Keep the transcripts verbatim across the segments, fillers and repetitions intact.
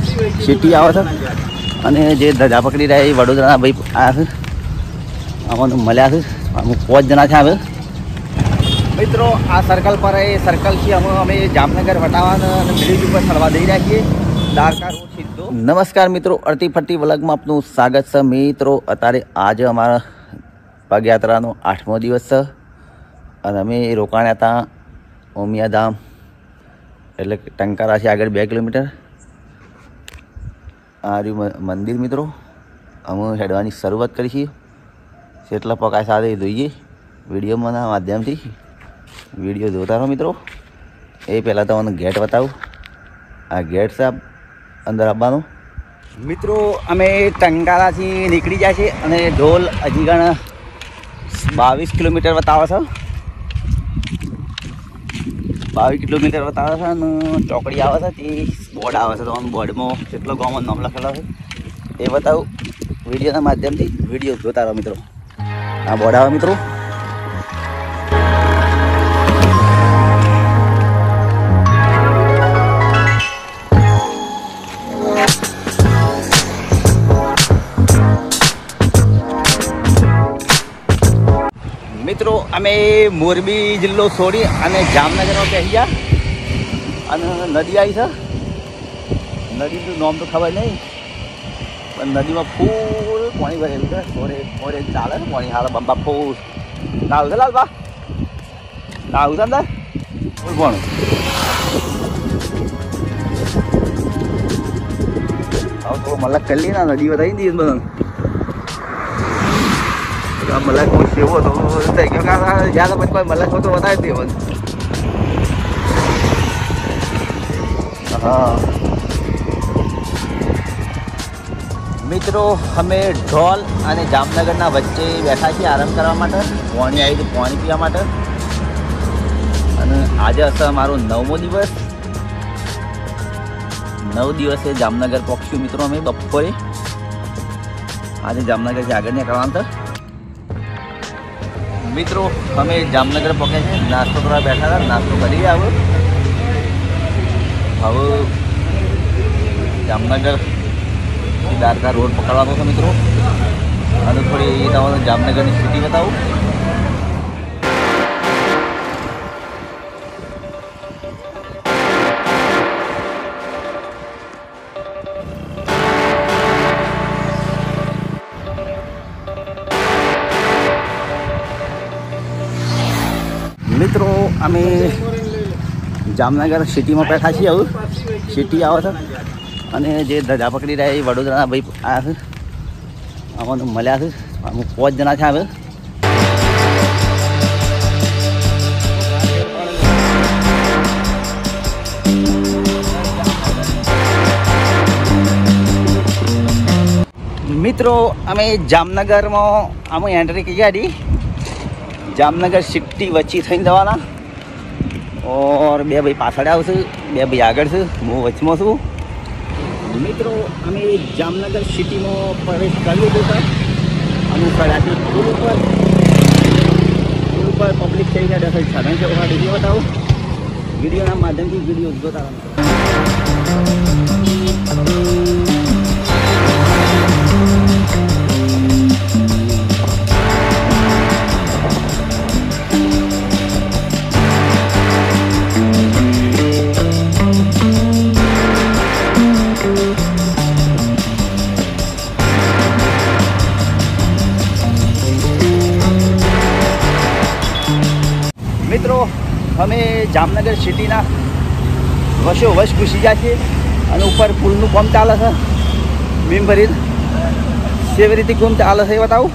City આવે છે અને જે ધજા પકડી રહ્યા એ વડોદરાના ભાઈ આવ્યા છે. આમાં મળ્યા છે. અમુક પાંચ જણા છે. હવે મિત્રો આ સર્કલ પર એ સર્કલથી અમે અમે જામનગર વટાવાના અને બ્રિજ ઉપર ચડવા દઈ રહ્યા છીએ. દ્વારકા રોડ સીધો. નમસ્કાર મિત્રો, અડતી ફરતી વ્લોગમાં આપનું સ્વાગત છે. મિત્રો અત્યારે આજે અમારા પગયાત્રાનો આઠમો દિવસ છે અને અમે રોકાણા હતા ઉમિયાધામ એટલે ટંકારાથી આગળ બે કિલોમીટર. આ રહ્યું મંદિર. મિત્રો અમે હેડવાની શરૂઆત કરી છીએ. કેટલા પકાય સાથે જોઈએ વિડીયોના માધ્યમથી. વિડીયો જોતા રહો મિત્રો. એ પહેલાં તો મને ગેટ બતાવું. આ ગેટ છે અંદર આવવાનું. મિત્રો અમે ટંકારાથી નીકળી જાય છે અને ઢોલ હજી ગણ બાવીસ કિલોમીટર બતાવે છે. બાવીસ કિલોમીટર બતાવે છે અને ચોકડી આવે છે. તે બોર્ડ આવે છે તો બોર્ડમાં કેટલો ગામનો નામ લખેલો છે એ બતાવું વિડીયોના માધ્યમથી. વિડીયો જોતા રહો મિત્રો. આ બોર્ડ આવે મિત્રો. મિત્રો અમે મોરબી જિલ્લો છોડી અને જામનગરમાં બેસી ગયા અને નદી આવી છે. નદીનું નામ તો ખબર નહીં પણ નદીમાં ફૂલ પાણી ભરેલું છે. થોડે થોડે ચાલે ને પાણી. હાલ બંબા ફૂલ નાવું છે. લાલબા નાવું છે અંદર ફૂલ પાણી. હવે થોડો મલક કરી લઈએ ને. નદી બતાવી દઈએ બધા. મલક સેવો તો થઈ ગયો. જ્યાં પછી કોઈ મલક તો બતાવી દે. હા મિત્રો અમે ઢોલ અને જામનગરના વચ્ચે બેઠા છીએ આરામ કરવા માટે. પાણી આવી હતું પાણી પીવા માટે. અને આજે હશે અમારો નવમો દિવસ. નવ દિવસે જામનગર પહોંચ્યું મિત્રો અમે બપોરે. આજે જામનગરથી આગળ નીકળવાનું હતા મિત્રો. અમે જામનગર પહોંચ્યા છીએ. નાસ્તો કરવા બેઠા હતા. નાસ્તો કરી હવે હવે જામનગર દ્વારકા રોડ પકડવાનો છે મિત્રો. અને થોડી તમને જામનગરની સિટી બતાવું. મિત્રો અમે જામનગર સિટીમાં બેઠા છીએ. હવે સિટી આવે છે અને જે ધજા પકડી રહ્યા એ વડોદરાના ભાઈ આવ્યા છે. આમાં મળ્યા છે. અમુક પાંચ જણા છે. હવે મિત્રો અમે જામનગરમાં અમે એન્ટ્રી કરી હતી. જામનગર સિટી વચ્ચે થઈને જવાના. ઓર બે ભાઈ પાછળ આવશે, બે ભાઈ આગળ છે, હું વચમાં છું. મિત્રો અમે જામનગર સિટીમાં પ્રવેશ કર્યો હતો સર. અમે કડાથી પુલ ઉપર પુલ ઉપર પબ્લિક થઈ ગયા દસ સાધન છે. વિડીયો બતાવો. વિડીયોના માધ્યમથી વિડીયો જોતા રહો. મિત્રો અમે જામનગર સિટીના વશો વશ ઘૂસી ગયા છીએ અને ઉપર પુલનું કામ ચાલે છે. બીમ ભરી કેવી રીતે કામ ચાલે છે એ બતાવું.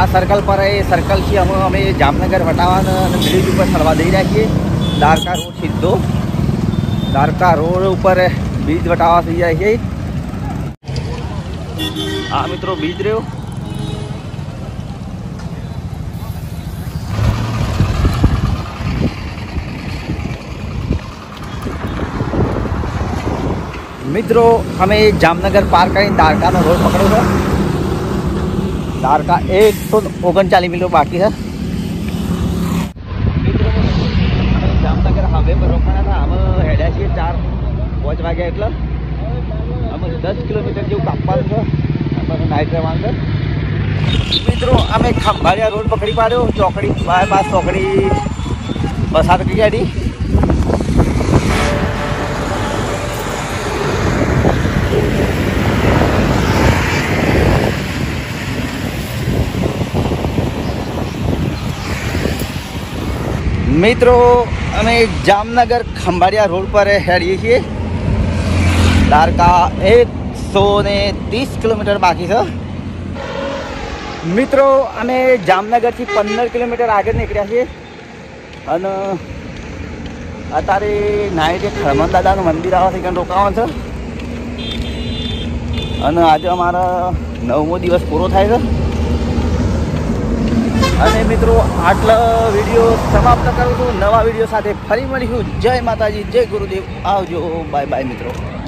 આ સર્કલ પર એ સર્કલથી અમે અમે જામનગર વટાવાના અને બ્રિજ ઉપર ચડવા જઈ રહ્યા છીએ. દ્વારકા રોડ સીધો દ્વારકા રોડ ઉપર બ્રિજ વટાવા થઈ જાય છે. આ મિત્રો બ્રિજ રહ્યો. મિત્રો અમે જામનગર પાર કરીને દ્વારકાનો રોડ પકડ્યો છે. દ્વારકા એકસો ઓગણચાલીસ મિનિટ બાકી છે. મિત્રો અમે જામનગર હાઈવે પર રોકાણા હતા. અમે હેડ્યા છીએ ચાર પાંચ વાગ્યા એટલે અમે દસ કિલોમીટર જેવું કાપવાનું છે. અમારે નાઇટ રહેવાનું છે. મિત્રો અમે ખંભાળિયા રોડ પકડી પાડ્યો. ચોકડી બાયપાસ ચોકડી પસાર કરી કાઢી. મિત્રો અમે જામનગર ખંભાળિયા રોડ પર હેડીએ છીએ. દ્વારકા એકસો ને ત્રીસ કિલોમીટર બાકી છે. મિત્રો અમે જામનગરથી પંદર કિલોમીટર આગળ નીકળ્યા છીએ અને અત્યારે નાઇટે હનુમાન દાદાનું મંદિર આવે છે ત્યાં રોકાવાનું છે. અને આજે અમારા નવમો દિવસ પૂરો થાય છે. અને મિત્રો આટલા વિડીયો સમાપ્ત કરું છું. નવા વિડીયો સાથે ફરી મળીશું. જય માતાજી, જય ગુરુદેવ. આવજો. બાય બાય મિત્રો.